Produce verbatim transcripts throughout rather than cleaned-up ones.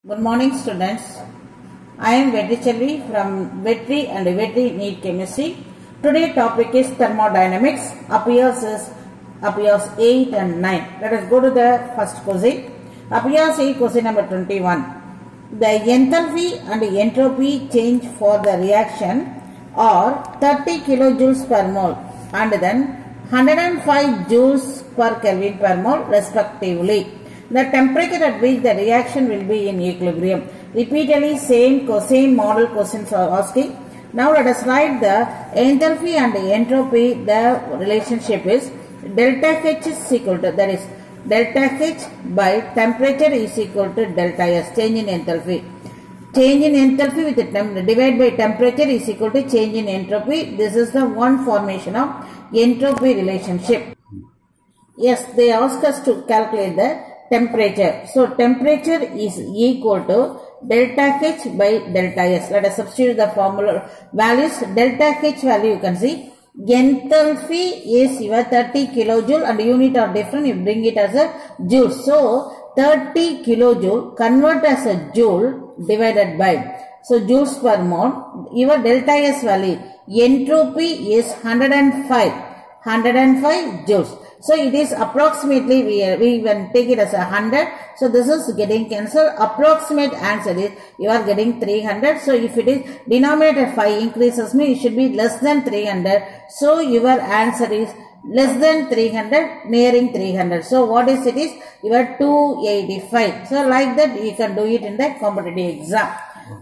Good morning, students. I am Vettichelvi from Vetri and Vetri Neat Chemistry. Today's topic is thermodynamics. Appears is appears eight and nine. Let us go to the first question. Appears eight, question number twenty-one. The enthalpy and entropy change for the reaction are thirty kilojoules per mole and then one hundred five joules per Kelvin per mole respectively. The temperature at which the reaction will be in equilibrium. Repeatedly same same model questions are asking. Now let us write the enthalpy and the entropy. The relationship is delta H is equal to, that is delta H by temperature is equal to delta S, change in enthalpy. Change in enthalpy with the temp divide by temperature is equal to change in entropy. This is the one formation of entropy relationship. Yes, they ask us to calculate the temperature. So temperature is equal to delta H by delta S. Let us substitute the formula values. Delta H value you can see. Enthalpy is your thirty kilojoule and unit are different. You bring it as a joule. So thirty kilojoule convert as a joule divided by, so joules per mole. Your delta S value, entropy is one hundred five. one hundred five joules. So it is approximately, we, we even take it as a one hundred. So this is getting cancelled. Approximate answer is you are getting three hundred. So if it is denominator five increases, means it should be less than three hundred. So your answer is less than three hundred, nearing three hundred. So what is it is? You are two eighty-five. So like that you can do it in the competitive exam.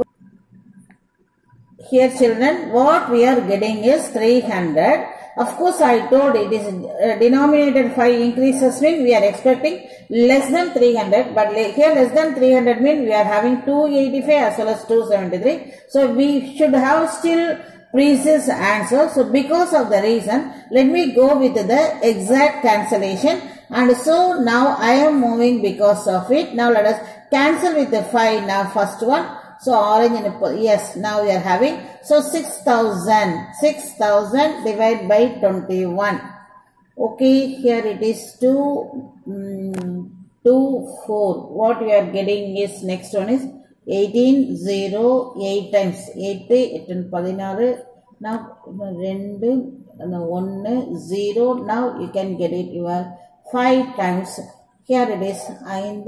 Here children, what we are getting is three hundred. Of course, I told it is uh, denominator five increases mean we are expecting less than three hundred, but here less than three hundred mean we are having two eighty-five as well as two seventy-three. So we should have still precise answer. So because of the reason, let me go with the exact cancellation. And so now I am moving because of it. Now let us cancel with the five now, first one. So orange and yes, now we are having, so six thousand, six thousand divided by twenty-one. Okay, here it is two, um, two, four. What we are getting is, next one is eighteen, zero, eight times, eight, eight, sixteen, now two, one, zero, now you can get it, you are five times, here it is five,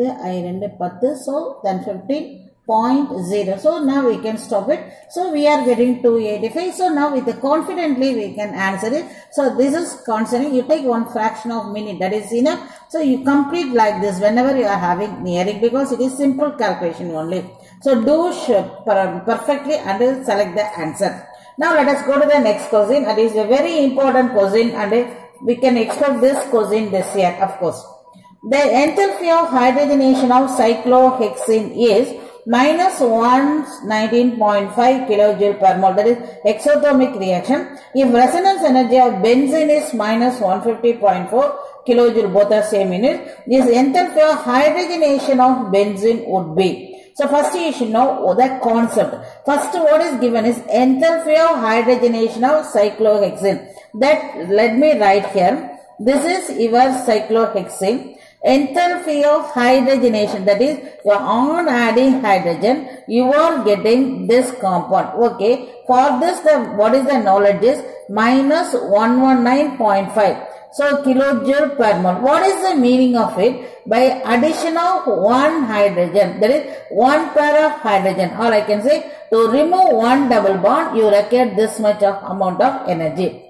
ten, so then fifteen. Point zero. So now we can stop it. So we are getting two eighty-five. So now with the confidently we can answer it. So this is concerning, you take one fraction of minute, that is enough. So you complete like this whenever you are having nearing, because it is simple calculation only. So do perfectly and select the answer. Now let us go to the next question. It is a very important question and we can expect this question this year, of course. The enthalpy of hydrogenation of cyclohexene is minus one hundred nineteen point five kilojoule per mole, that is exothermic reaction. If resonance energy of benzene is minus one hundred fifty point four kilojoule, both are same unit, this enthalpy of hydrogenation of benzene would be. So first you should know the concept. First what is given is enthalpy of hydrogenation of cyclohexene. That let me write here. This is your cyclohexene. Enthalpy of hydrogenation, that is on adding hydrogen you are getting this compound. Okay, for this the what is the knowledge is minus one hundred nineteen point five, so kilojoule per mole. What is the meaning of it? By addition of one hydrogen, that is one pair of hydrogen, or I can say to remove one double bond you require this much of amount of energy.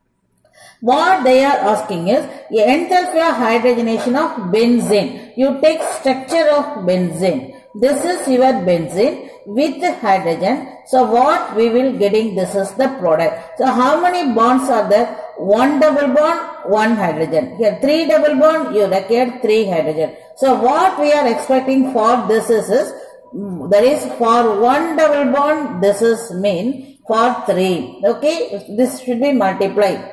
What they are asking is enthalpy of hydrogenation of benzene. You take structure of benzene. This is your benzene with hydrogen. So what we will getting, this is the product. So how many bonds are there? One double bond, one hydrogen. Here three double bond, you require three hydrogen. So what we are expecting for this is, is that is for one double bond, this is mean for three. Okay, this should be multiplied.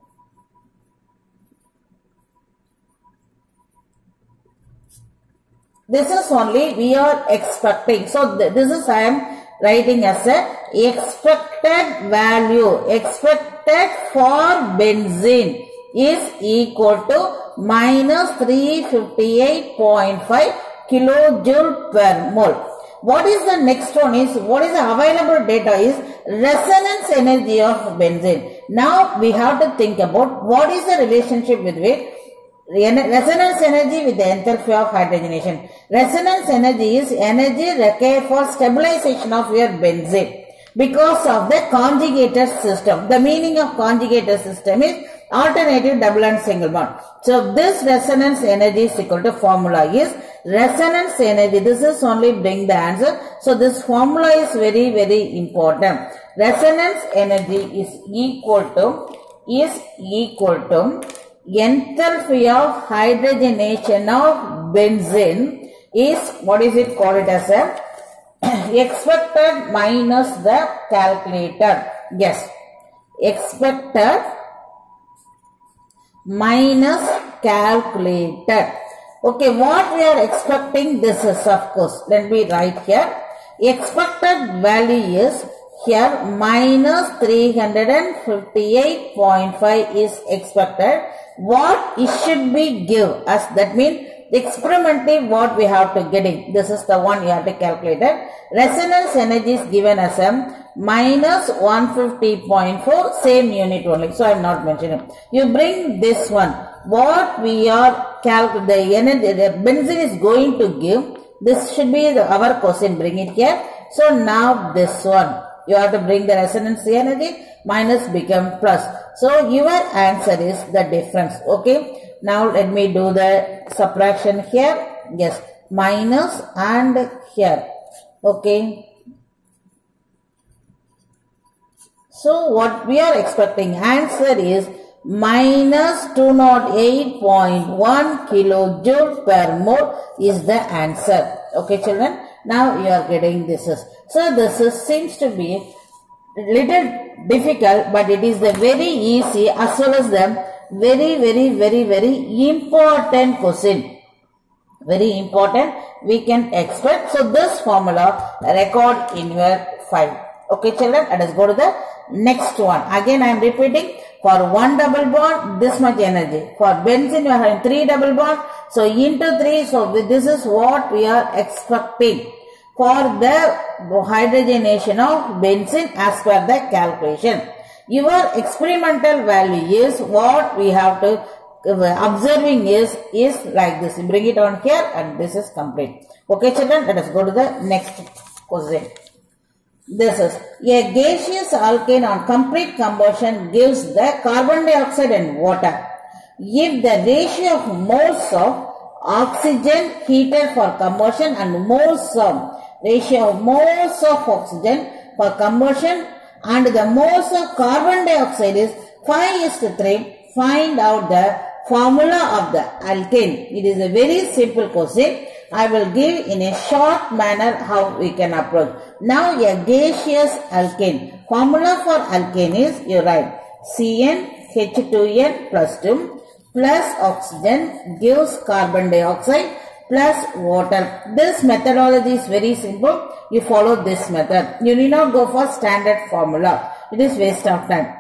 This is only we are expecting. So th this is I am writing as a expected value. Expected for benzene is equal to minus three hundred fifty-eight point five kilojoule per mole. what is the next one is, what is the available data is resonance energy of benzene. Now we have to think about what is the relationship between resonance energy with the enthalpy of hydrogenation. Resonance energy is energy required for stabilization of your benzene because of the conjugated system. The meaning of conjugated system is alternative double and single bond. So this resonance energy is equal to formula is resonance energy. This is only bring the answer. So this formula is very very important. Resonance energy is equal to is equal to enthalpy of hydrogenation of benzene is, what is it called it as a expected minus the calculated. Yes, expected minus calculated. Okay, what we are expecting, this is of course, let me write here, expected value is here minus three hundred fifty-eight point five is expected. What it should be give us, that means experimentally what we have to getting, this is the one you have to calculate it. Resonance energy is given as a minus one hundred fifty point four, same unit only, so I am not mentioning. You bring this one, what we are calculating, the energy the benzene is going to give, this should be the, our question, bring it here. So now this one you have to bring the resonance energy, minus become plus. So your answer is the difference. Okay, now let me do the subtraction here. Yes, minus and here. Okay, so what we are expecting, answer is minus two hundred eight point one kilojoule per mole is the answer. Okay children, now you are getting this is, so this is seems to be little difficult, but it is the very easy as well as the very very very very important question, very important we can expect. So this formula record in your file. Okay children, let us go to the next one. Again I am repeating, for one double bond this much energy, for benzene you are having three double bond, so into three, so this is what we are expecting for the hydrogenation of benzene as per the calculation. Your experimental value is what we have to observing is is like this. Bring it on here and this is complete. Okay children, let us go to the next question. This is a gaseous alkane on complete combustion gives the carbon dioxide and water. If the ratio of moles of oxygen heated for combustion and moles of ratio of moles of oxygen for combustion and the moles of carbon dioxide is five is to three, find out the formula of the alkane. It is a very simple question. I will give in a short manner how we can approach. Now a gaseous alkane. Formula for alkane is, you write C N H two N plus two plus oxygen gives carbon dioxide plus water. This methodology is very simple. You follow this method. You need not go for standard formula. It is waste of time.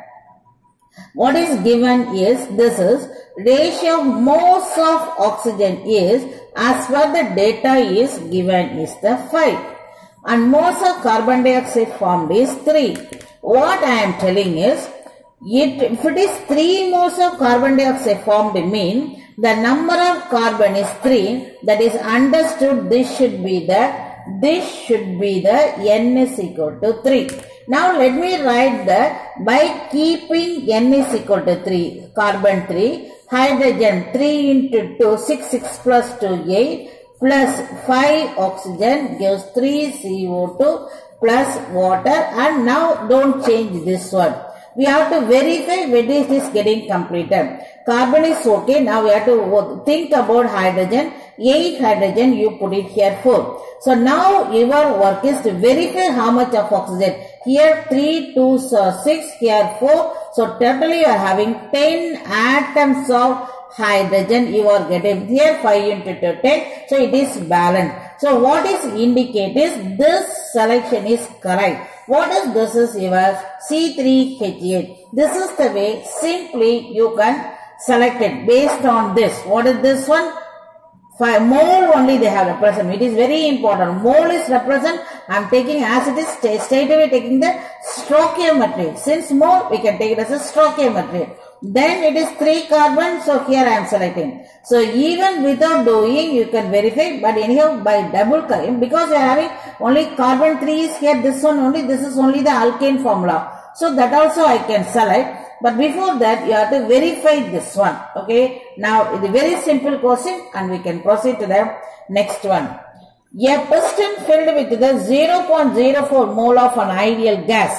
What is given is, this is ratio of moles of oxygen is, as per the data is given is the five and moles of carbon dioxide formed is three. What I am telling is, it, if it is three moles of carbon dioxide formed mean the number of carbon is three, that is understood this should be the this should be the N is equal to three. Now let me write the, by keeping N is equal to three, carbon three, hydrogen three into two, six, six plus two, eight, plus five oxygen gives three C O two plus water, and now don't change this one. We have to verify when it is getting completed. Carbon is okay, now we have to think about hydrogen. eight hydrogen you put it here four. So now your work is to verify how much of oxygen. Here three, two, six, here four. So totally you are having ten atoms of hydrogen you are getting. Here five into ten. So it is balanced. So what is indicate is this selection is correct. What is this is your C three H eight. This is the way simply you can select it based on this. What is this one? Five, mole only they have represent. It is very important. Mole is represent. I am taking as it is, straight away taking the stoichiometry. Since mole, we can take it as a stoichiometry. Then it is three carbon, so here I am selecting. So even without doing, you can verify, but anyhow by double carbon, because we are having only carbon three is here, this one only, this is only the alkane formula. So that also I can select. But before that, you have to verify this one. Okay. Now, it's a very simple question and we can proceed to the next one. A piston filled with the zero point zero four mole of an ideal gas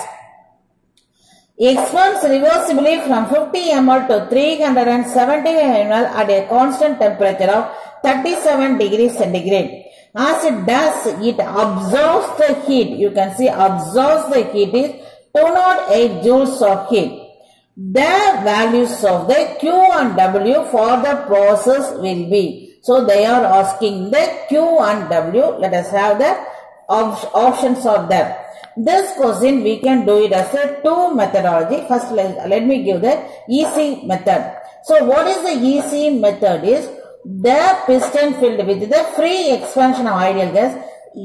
expands reversibly from fifty milliliters to three hundred seventy milliliters at a constant temperature of thirty-seven degrees centigrade. As it does, it absorbs the heat. You can see absorbs the heat is two hundred eight joules of heat. The values of the Q and W for the process will be. So they are asking the Q and W. Let us have the op options of that. This question we can do it as a two methodology. First let, let me give the easy method. So what is the easy method is the piston filled with the free expansion of ideal gas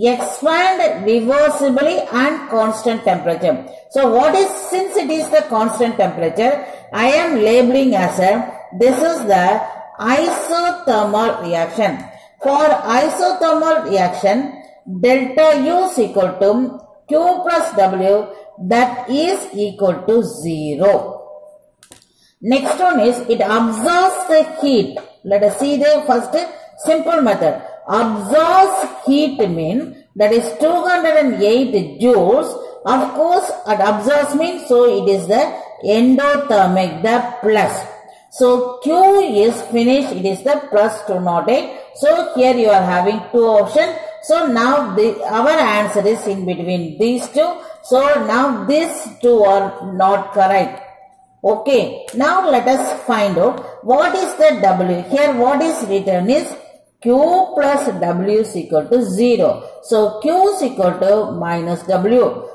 expand reversibly and constant temperature. So what is, since it is the constant temperature, I am labeling as a, this is the isothermal reaction. For isothermal reaction, delta U is equal to Q plus W, that is equal to zero. Next one is, it absorbs the heat. Let us see the first simple method. Absorbs heat mean that is two hundred eight joules. Of course, at absorbs means, so it is the endothermic, the plus. So Q is finished, it is the plus two hundred eight. So here you are having two options. So now the, our answer is in between these two. So now these two are not correct. Okay. Now let us find out what is the W. Here what is written is Q plus W is equal to zero. So Q is equal to minus W.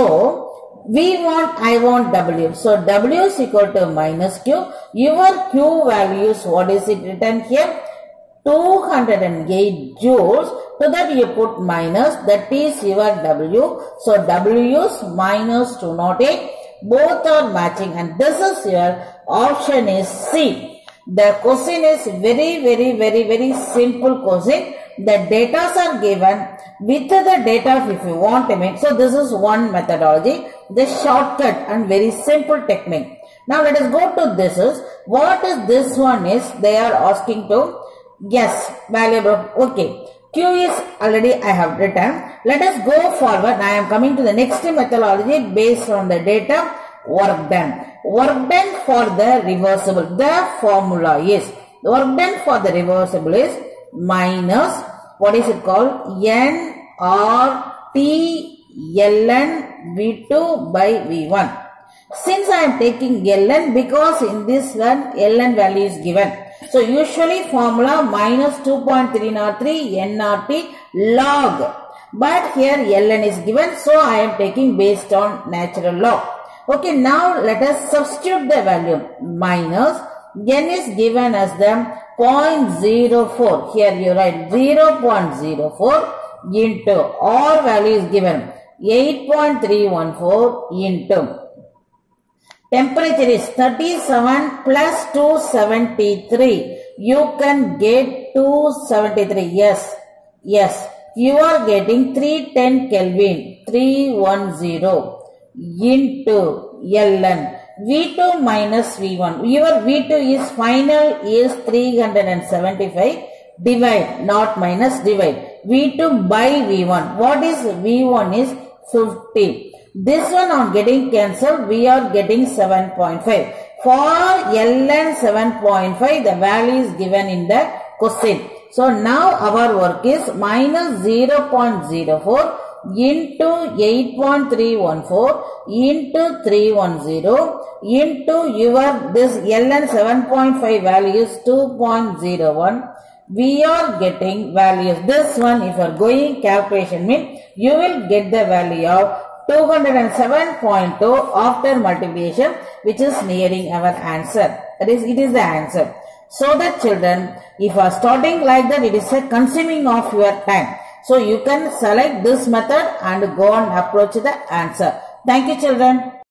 So we want, I want W. So W is equal to minus Q. Your Q values, what is it written here? two hundred eight joules. So that you put minus, that is your W. So W is minus two hundred eight. Both are matching and this is your option is C. The question is very, very, very, very simple question. The data are given with the data if you want to make. So this is one methodology, the shortcut and very simple technique. Now let us go to this is, what is this one is, they are asking to guess valuable. Okay. Q is already I have written. Let us go forward. I am coming to the next methodology based on the data work done. Work done for the reversible. The formula is, work done for the reversible is minus, what is it called? N R T ln V two by V one. Since I am taking ln, because in this one ln value is given. So usually formula minus two point three zero three N R T log. But here ln is given. So I am taking based on natural log. Okay, now let us substitute the value. Minus n is given as the zero point zero four. Here you write zero point zero four into R value is given eight point three one four into temperature is thirty-seven plus two hundred seventy-three. You can get two hundred seventy-three. Yes. Yes. You are getting three hundred ten Kelvin. three hundred ten into ln. V two minus V one. Your V two is final is three hundred seventy-five. Divide. Not minus. Divide. V two by V one. What is V one is fifty. This one on getting cancelled, we are getting seven point five. For ln seven point five, the value is given in the question. So now our work is minus zero point zero four into eight point three one four into three hundred ten into your this ln seven point five value is two point zero one. We are getting values. This one, if you are going calculation mean, you will get the value of two hundred seven point two after multiplication, which is nearing our answer. That is, it is the answer. So that children, if you are starting like that, it is a consuming of your time. So you can select this method and go and approach the answer. Thank you children.